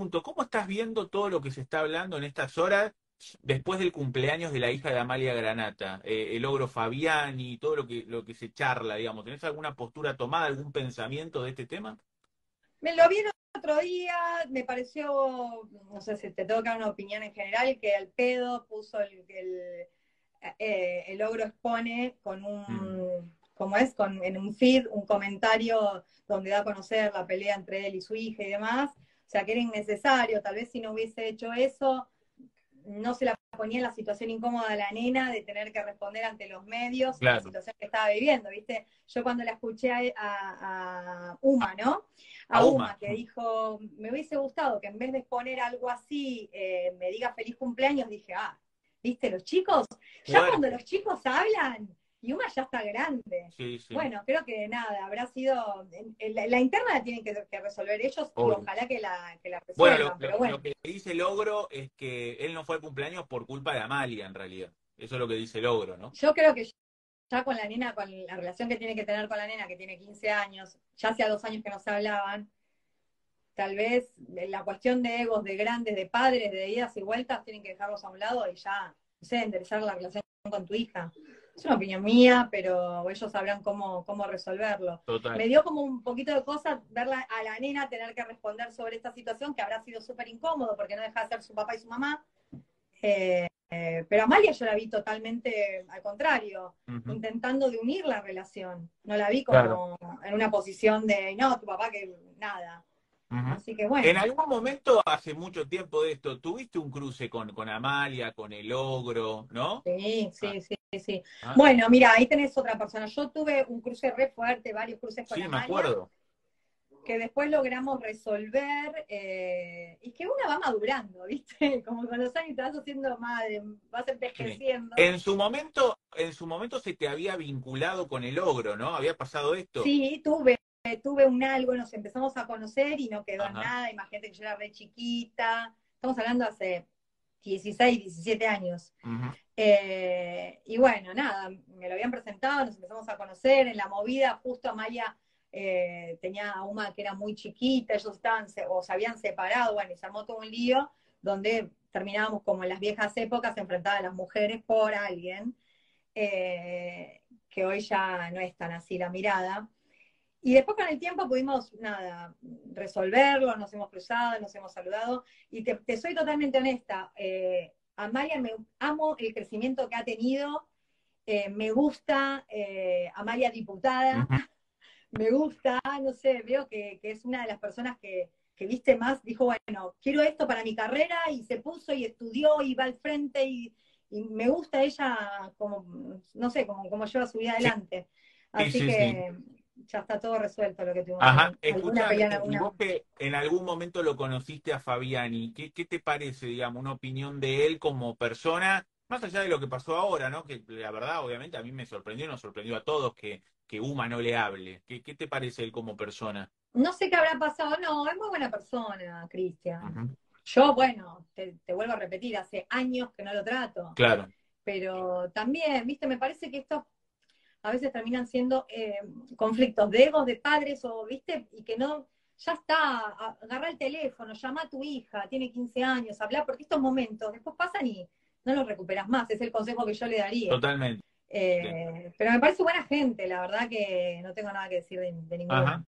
pregunto, ¿cómo estás viendo todo lo que se está hablando en estas horas después del cumpleaños de la hija de Amalia Granata? El ogro Fabiani, todo lo que se charla, digamos. ¿Tenés alguna postura tomada, algún pensamiento de este tema? Me lo vi el otro día, me pareció, no sé si te tengo que dar una opinión en general, que al pedo puso el ogro expone con Mm. como es, en un feed, un comentario donde da a conocer la pelea entre él y su hija y demás. O sea, que era innecesario, tal vez si no hubiese hecho eso, no se la ponía en la situación incómoda a la nena de tener que responder ante los medios la Claro, situación que estaba viviendo, ¿viste? Yo cuando la escuché a Uma, ¿no? a A Uma. Uma, que dijo, me hubiese gustado que en vez de exponer algo así, me diga feliz cumpleaños, dije, ¿viste? Los chicos, ya cuando Fuerte. los chicos hablan, y Uma ya está grande. Sí, sí, Bueno, creo que nada, habrá sido. La interna la tienen que resolver ellos y obvio. ojalá que la Bueno, resuelvan, pero lo bueno. que dice el ogro es que él no fue al cumpleaños por culpa de Amalia, en realidad. Eso es lo que dice el ogro, ¿no? Yo creo que ya con la nena, con la relación que tiene que tener con la nena, que tiene 15 años, ya hacía 2 años que no se hablaban, tal vez la cuestión de egos, de grandes, de padres, de idas y vueltas, tienen que dejarlos a un lado y ya, no sé, enderezar la relación con tu hija. Es una opinión mía, pero ellos sabrán cómo resolverlo. Total. Me dio como un poquito de cosa verla a la nena tener que responder sobre esta situación, que habrá sido súper incómodo porque no deja de ser su papá y su mamá. Pero Amalia yo la vi totalmente al contrario, Ujú. intentando de unir la relación. No la vi Claro. como en una posición de, no, tu papá que nada. Ujú. Así que En bueno, algún momento, hace mucho tiempo de esto, tuviste un cruce con Amalia, con el ogro, ¿no? sí, Ah, sí, sí, sí. ah, Bueno, mira, ahí tenés otra persona. Yo tuve un cruce re fuerte, varios cruces con sí, me Amalia, acuerdo. que después logramos resolver, y que una va madurando, ¿viste? Como con los años te vas haciendo madre, vas Sí. envejeciendo. En su momento se te había vinculado con el ogro, ¿no? Había pasado esto. Sí, tuve un algo, nos empezamos a conocer y no quedó en Ajá. nada. Imagínate que yo era re chiquita. Estamos hablando hace 16, 17 años. Ujú. Y bueno, nada, me lo habían presentado, nos empezamos a conocer. En la movida, justo Amalia tenía a Uma que era muy chiquita, ellos o se habían separado, bueno, y se armó todo un lío donde terminábamos como en las viejas épocas, enfrentadas a las mujeres por alguien, que hoy ya no es tan así la mirada. Y después con el tiempo pudimos, nada, resolverlo, nos hemos cruzado, nos hemos saludado. Y te soy totalmente honesta, Amalia, amo el crecimiento que ha tenido, me gusta Amalia diputada, Ujú. me gusta, no sé, veo que es una de las personas que viste más, dijo, bueno, quiero esto para mi carrera y se puso y estudió y va al frente y me gusta ella como, no sé, como lleva su vida Sí, adelante. sí, Así sí, sí. que ya está todo resuelto lo que tuvimos Ajá, ahí. Alguna escúchame, pelea en y alguna. vos que en algún momento lo conociste a Fabiani, ¿qué te parece, digamos, una opinión de él como persona, más allá de lo que pasó ahora, ¿no? Que la verdad, obviamente, a mí me sorprendió, nos sorprendió a todos que Uma no le hable. ¿Qué te parece él como persona? No sé qué habrá pasado, no, es muy buena persona, Cristian. Ujú. Yo, bueno, te vuelvo a repetir, hace años que no lo trato, Claro, pero también, viste, me parece que estos a veces terminan siendo conflictos de egos de padres o, viste, y que no, ya está, agarra el teléfono, llama a tu hija, tiene 15 años, habla, porque estos momentos después pasan y no los recuperas más, es el consejo que yo le daría. totalmente. Pero me parece buena gente, la verdad que no tengo nada que decir de ninguno. Ajá.